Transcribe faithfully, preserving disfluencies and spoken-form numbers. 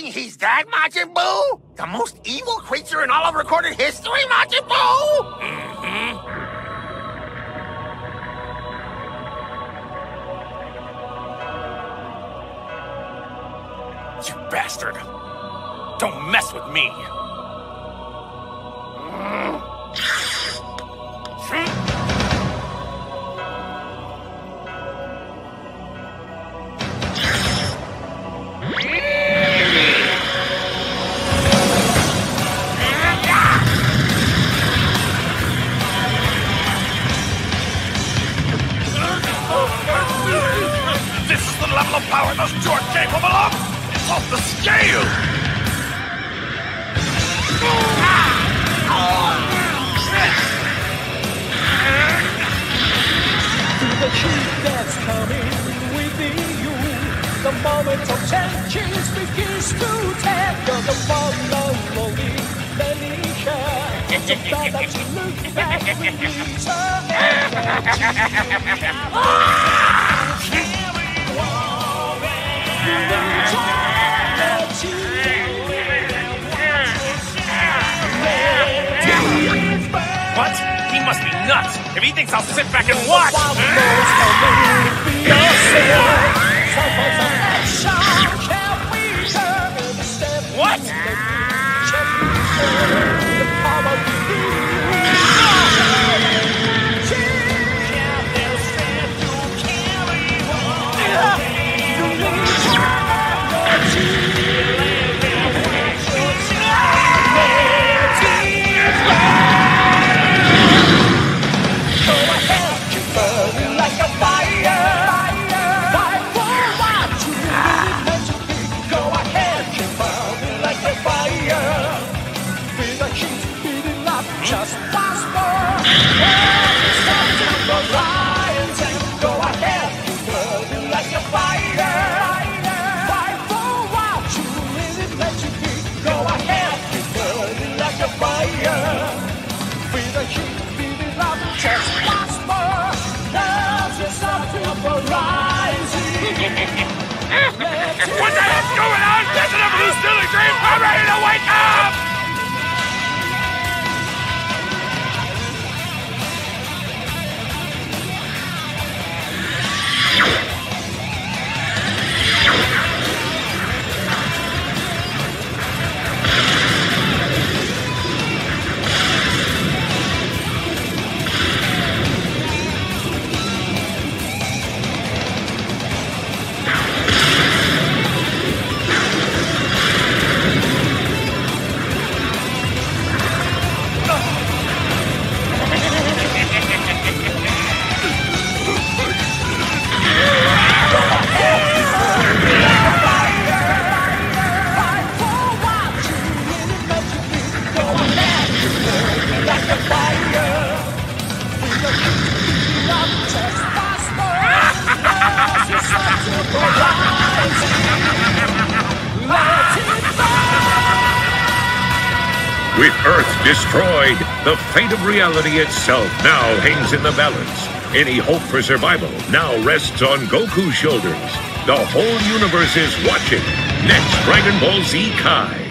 think he's that, Majin Buu? The most evil creature in all of recorded history, Majin Buu? Mm-hmm. You bastard! Don't mess with me! This is the level of power those two are capable of! It's off the scale! The heat that's coming within you, the moment of change begins to take the one and only Lenisha. So bad that you look back with return What? He must be nuts! If he thinks I'll sit back and watch! What? Just fast forward, start to the rise and go ahead, keep burning like a fire. Fight for what you really let you be. Go ahead, keep burning like a fire. Feel the heat, feel the love, just fast forward. Now's the start to the rising. What the heck's going on? That's enough of these silly dreams! I'm ready to wake up! With Earth destroyed, the fate of reality itself now hangs in the balance. Any hope for survival now rests on Goku's shoulders. The whole universe is watching. Next, Dragon Ball Z Kai.